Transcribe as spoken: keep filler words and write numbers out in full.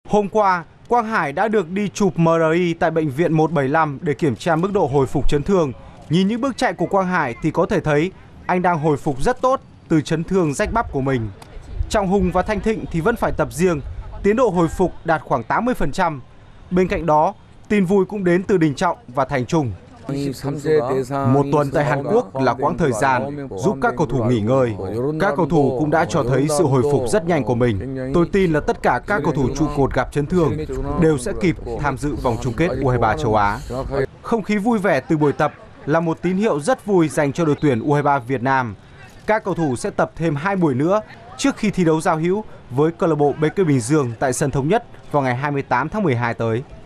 Hôm qua, Quang Hải đã được đi chụp em rờ i tại bệnh viện một bảy năm để kiểm tra mức độ hồi phục chấn thương. Nhìn những bước chạy của Quang Hải thì có thể thấy anh đang hồi phục rất tốt từ chấn thương rách bắp của mình. Trọng Hùng và Thanh Thịnh thì vẫn phải tập riêng, tiến độ hồi phục đạt khoảng tám mươi phần trăm. Bên cạnh đó, tin vui cũng đến từ Đình Trọng và Thành Trung. Một tuần tại Hàn Quốc là quãng thời gian giúp các cầu thủ nghỉ ngơi. Các cầu thủ cũng đã cho thấy sự hồi phục rất nhanh của mình. Tôi tin là tất cả các cầu thủ trụ cột gặp chấn thương đều sẽ kịp tham dự vòng chung kết U hai ba châu Á. Không khí vui vẻ từ buổi tập là một tín hiệu rất vui dành cho đội tuyển U hai ba Việt Nam. Các cầu thủ sẽ tập thêm hai buổi nữa trước khi thi đấu giao hữu với câu lạc bộ bê ca Bình Dương tại sân Thống Nhất vào ngày hai mươi tám tháng mười hai tới.